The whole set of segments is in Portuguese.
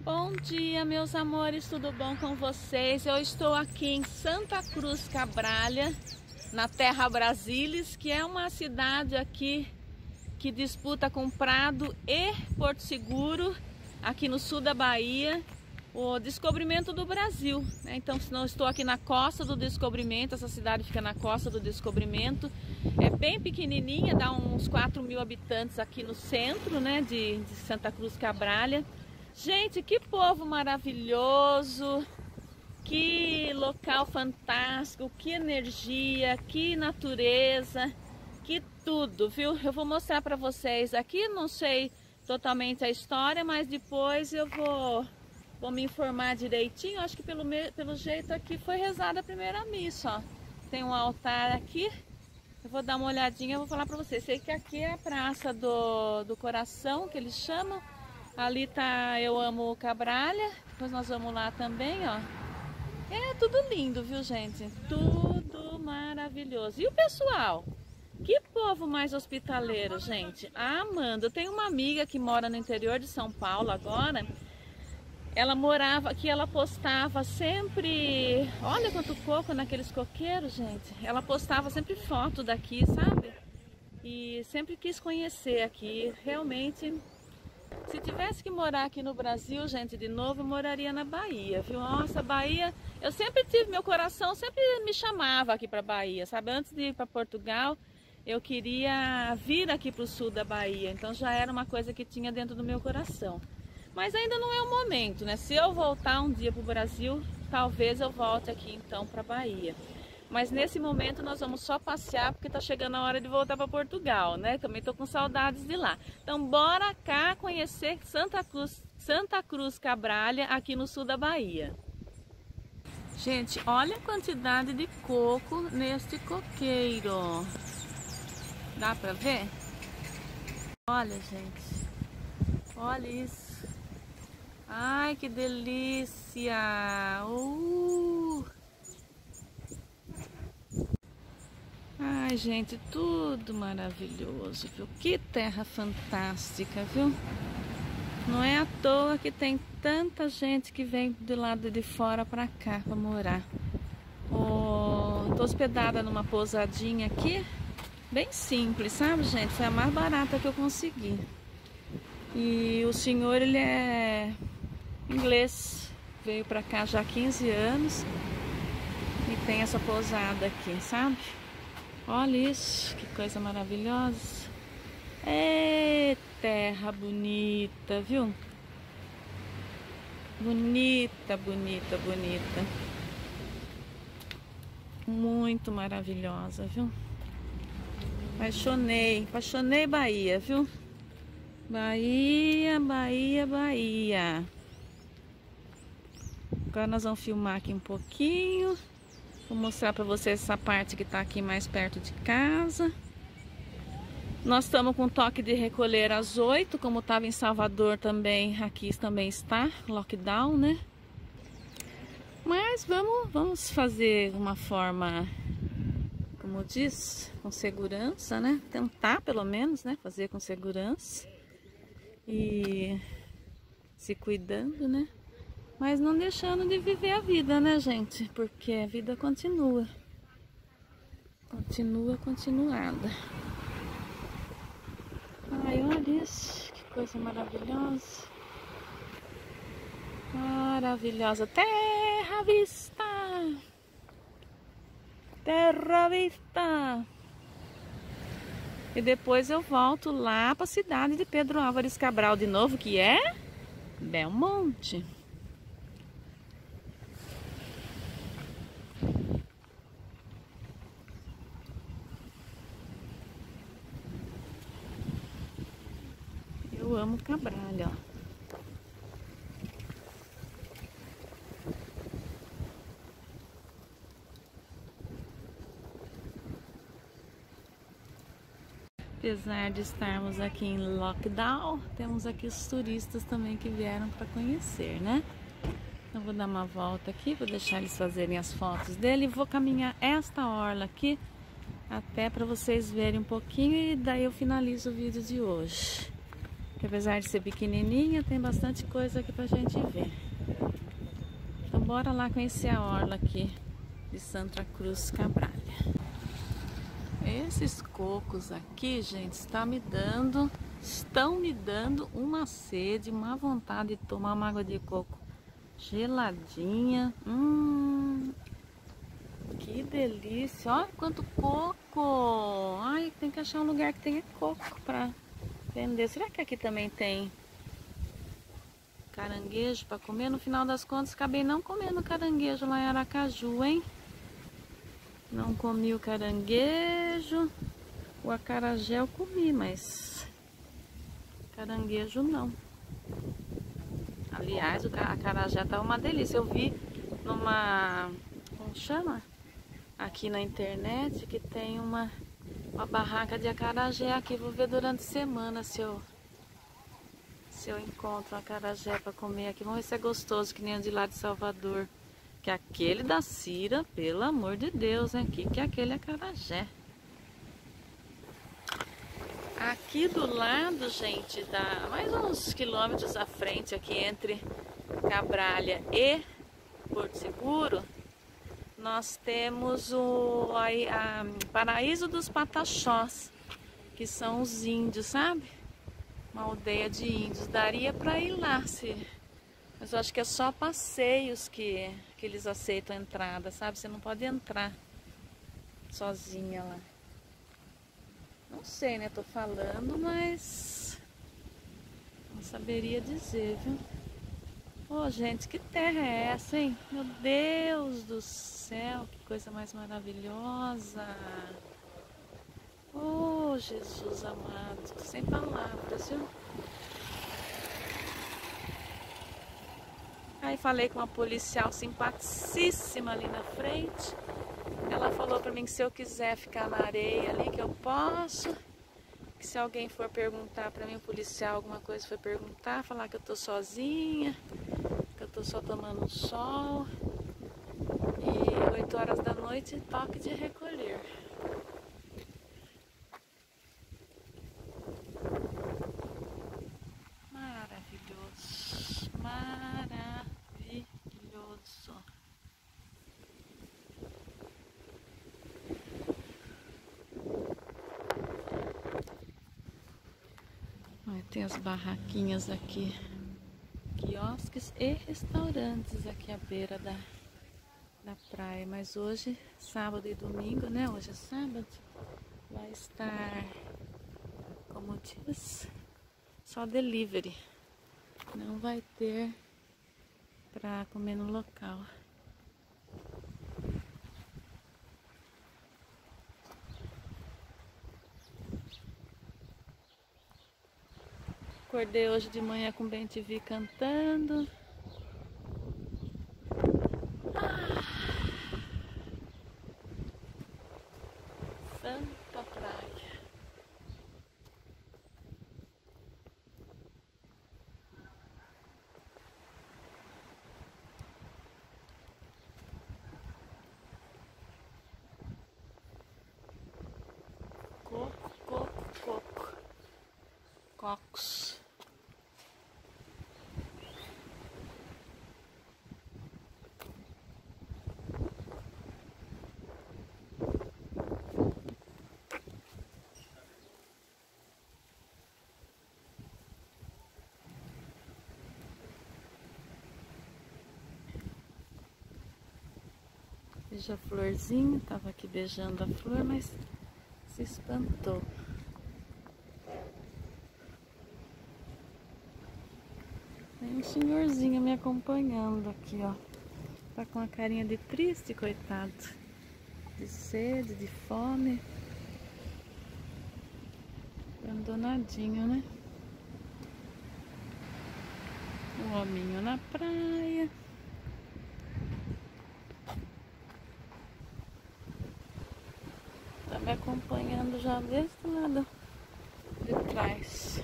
Bom dia, meus amores, tudo bom com vocês? Eu estou aqui em Santa Cruz Cabrália, na Terra Brasília, que é uma cidade aqui que disputa com Prado e Porto Seguro, aqui no sul da Bahia, o descobrimento do Brasil, né? Então, se não estou aqui na Costa do Descobrimento, essa cidade fica na Costa do Descobrimento, é bem pequenininha, dá uns 4.000 habitantes aqui no centro, né, de Santa Cruz Cabrália. Gente, que povo maravilhoso, que local fantástico, que energia, que natureza, que tudo, viu? Eu vou mostrar para vocês aqui, não sei totalmente a história, mas depois eu vou me informar direitinho. Acho que pelo jeito aqui foi rezada a primeira missa, ó. Tem um altar aqui, eu vou dar uma olhadinha, vou falar para vocês. Sei que aqui é a Praça do Coração, que eles chamam. Ali tá Eu Amo Cabrália, depois nós vamos lá também, ó. É tudo lindo, viu, gente? Tudo maravilhoso. E o pessoal? Que povo mais hospitaleiro, gente. Amanda, eu tenho uma amiga que mora no interior de São Paulo agora. Ela morava aqui, ela postava sempre... Olha quanto coco naqueles coqueiros, gente. Ela postava sempre foto daqui, sabe? E sempre quis conhecer aqui. Realmente... Se tivesse que morar aqui no Brasil, gente, de novo, eu moraria na Bahia, viu? Nossa, Bahia, eu sempre tive, meu coração sempre me chamava aqui para Bahia, sabe? Antes de ir para Portugal, eu queria vir aqui para o sul da Bahia, então já era uma coisa que tinha dentro do meu coração. Mas ainda não é o momento, né? Se eu voltar um dia para o Brasil, talvez eu volte aqui então para Bahia. Mas nesse momento nós vamos só passear, porque tá chegando a hora de voltar para Portugal, né? Também tô com saudades de lá. Então bora cá conhecer Santa Cruz Cabrália, aqui no sul da Bahia. Gente, olha a quantidade de coco neste coqueiro. Dá para ver? Olha, gente. Olha isso. Ai, que delícia! Ai, gente, tudo maravilhoso, viu? Que terra fantástica, viu? Não é à toa que tem tanta gente que vem do lado de fora pra cá pra morar. Tô hospedada numa pousadinha aqui, bem simples, sabe, gente? Foi a mais barata que eu consegui. E o senhor, ele é inglês, veio pra cá já há 15 anos e tem essa pousada aqui, sabe? Olha isso, que coisa maravilhosa. É terra bonita, viu? Bonita, bonita, bonita. Muito maravilhosa, viu? Apaixonei Bahia, viu? Bahia, Bahia, Bahia. Agora nós vamos filmar aqui um pouquinho. Vou mostrar para vocês essa parte que está aqui mais perto de casa. Nós estamos com toque de recolher às 8, como estava em Salvador também, aqui também está, lockdown, né? Mas vamos fazer uma forma, como diz, com segurança, né? Tentar pelo menos, né? Fazer com segurança e se cuidando, né? Mas não deixando de viver a vida, né, gente? Porque a vida continua. Continua, continuada. Ai, olha isso. Que coisa maravilhosa. Maravilhosa. Terra vista. Terra vista. E depois eu volto lá para a cidade de Pedro Álvares Cabral de novo, que é Belmonte. Eu amo Cabrália, ó. Apesar de estarmos aqui em lockdown, temos aqui os turistas também que vieram para conhecer, né? Então vou dar uma volta aqui, vou deixar eles fazerem as fotos dele e vou caminhar esta orla aqui até para vocês verem um pouquinho e daí eu finalizo o vídeo de hoje. Que apesar de ser pequenininha, tem bastante coisa aqui pra gente ver. Então bora lá conhecer a orla aqui de Santa Cruz Cabrália. Esses cocos aqui, gente, estão me dando uma sede, uma vontade de tomar uma água de coco geladinha. Que delícia! Olha quanto coco! Ai, tem que achar um lugar que tenha coco pra vender. Será que aqui também tem caranguejo para comer? No final das contas, acabei não comendo caranguejo lá em Aracaju, hein? Não comi o caranguejo. O acarajé eu comi, mas caranguejo não. Aliás, o acarajé tá uma delícia. Eu vi numa... como chama? Aqui na internet que tem uma barraca de acarajé aqui. Vou ver durante a semana se eu encontro um acarajé para comer aqui. Vamos ver se é gostoso, que nem o de lá de Salvador. Que aquele da Cira, pelo amor de Deus, hein? Que é aquele acarajé. Aqui do lado, gente, dá mais uns quilômetros à frente, aqui entre Cabrália e Porto Seguro, nós temos o Paraíso dos Pataxós, que são os índios, sabe? Uma aldeia de índios. Daria para ir lá, mas eu acho que é só passeios que eles aceitam entrada, sabe? Você não pode entrar sozinha lá. Não sei, né? Tô falando, mas não saberia dizer, viu? Ô, gente, que terra é essa, hein? Meu Deus do céu, que coisa mais maravilhosa! Ô, Jesus amado, tô sem palavras, viu? Aí falei com uma policial simpaticíssima ali na frente. Ela falou pra mim que se eu quiser ficar na areia ali, que eu posso. Que se alguém for perguntar pra mim, o policial, alguma coisa for perguntar, falar que eu tô sozinha, que eu tô só tomando um sol. E 8 horas da noite, toque de recolher. Maravilhoso, maravilhoso. Tem as barraquinhas aqui, quiosques e restaurantes aqui à beira da praia. Mas hoje, sábado e domingo, né? Hoje é sábado, vai estar, como diz, só delivery. Não vai ter pra comer no local. Acordei hoje de manhã com o bem-te-vi cantando. Santa Praia. Coco, coco, coco. Cocos. Beija-florzinho, tava aqui beijando a flor, mas se espantou. Tem um senhorzinho me acompanhando aqui, ó. Tá com a carinha de triste, coitado. De sede, de fome. Abandonadinho, né? Um hominho na praia. Tá me acompanhando já desde o lado de trás.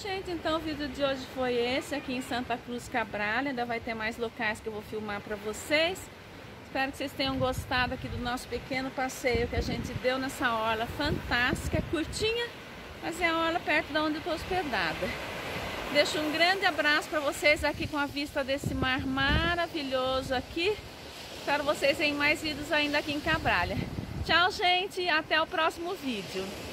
gente, então o vídeo de hoje foi esse aqui em Santa Cruz Cabrália. Ainda vai ter mais locais que eu vou filmar para vocês. Espero que vocês tenham gostado aqui do nosso pequeno passeio que a gente deu nessa orla fantástica, curtinha, mas é a orla perto de onde eu estou hospedada. Deixo um grande abraço para vocês aqui com a vista desse mar maravilhoso aqui. Espero vocês em mais vídeos ainda aqui em Cabrália. Tchau, gente, até o próximo vídeo.